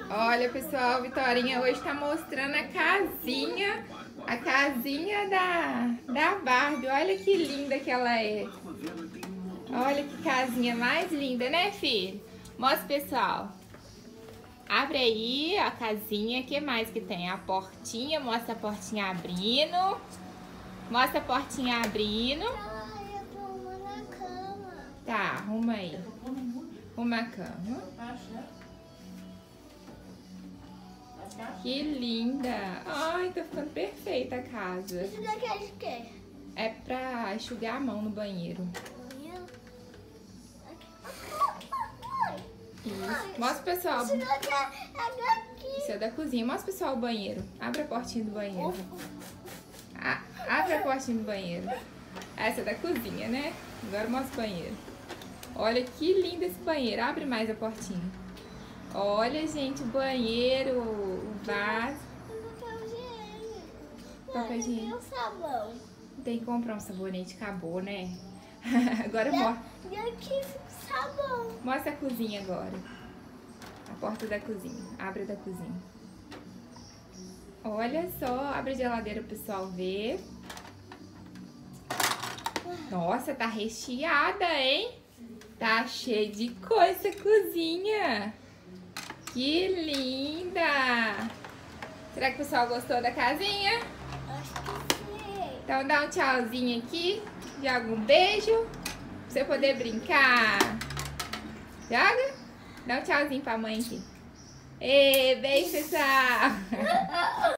Olha, pessoal, Vitorinha hoje tá mostrando a casinha da Barbie. Olha que linda que ela é. Olha que casinha mais linda, né, filho? Mostra, pessoal. Abre aí a casinha. O que mais que tem? A portinha. Mostra a portinha abrindo. Mostra a portinha abrindo. Eu tô arrumando a cama. Tá, arruma aí. Arruma a cama. Que linda! Ai, tá ficando perfeita a casa. Isso daqui é de quê? É pra enxugar a mão no banheiro. Isso. Mostra, pessoal. Isso daqui é daqui. Isso é da cozinha. Mostra, pessoal, o banheiro. Abre a portinha do banheiro. Abre a portinha do banheiro. Essa é da cozinha, né? Agora mostra o banheiro. Olha que lindo esse banheiro. Abre mais a portinha. Olha, gente, o banheiro, o vaso. Papel higiênico. E o sabão? Tem que comprar um sabonete, acabou, né? Agora E aqui sabão. mostra a cozinha agora. A porta da cozinha. Abre a da cozinha. Olha só, abre a geladeira pro pessoal ver. Nossa, tá recheada, hein? Tá cheio de coisa essa cozinha. Que linda! Será que o pessoal gostou da casinha? Acho que sim. Então dá um tchauzinho aqui. Joga um beijo. Pra você poder brincar. Joga? Dá um tchauzinho pra mãe aqui. Beijo, pessoal!